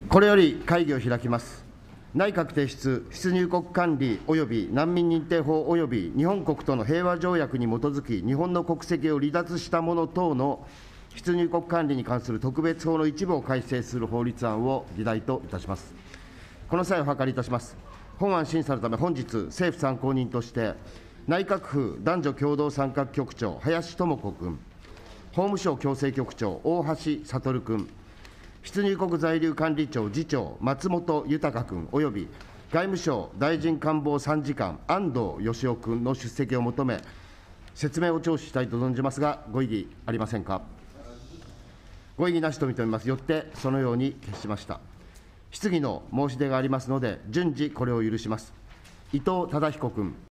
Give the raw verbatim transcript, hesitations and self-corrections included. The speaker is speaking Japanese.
これより会議を開きます。内閣提出出入国管理及び難民認定法及び日本国との平和条約に基づき、日本の国籍を離脱した者等の出入国管理に関する特別法の一部を改正する法律案を議題といたします。この際お諮りいたします。本案審査のため、本日、政府参考人として、内閣府男女共同参画局長、林智子君、法務省矯正局長、大橋悟君、出入国在留管理庁次長、松本豊君および外務省大臣官房参事官、安藤義雄君の出席を求め、説明を聴取したいと存じますが、ご異議ありませんか。ご異議なしと認めます。よってそのように決しました。質疑の申し出がありますので、順次これを許します。伊藤忠彦君。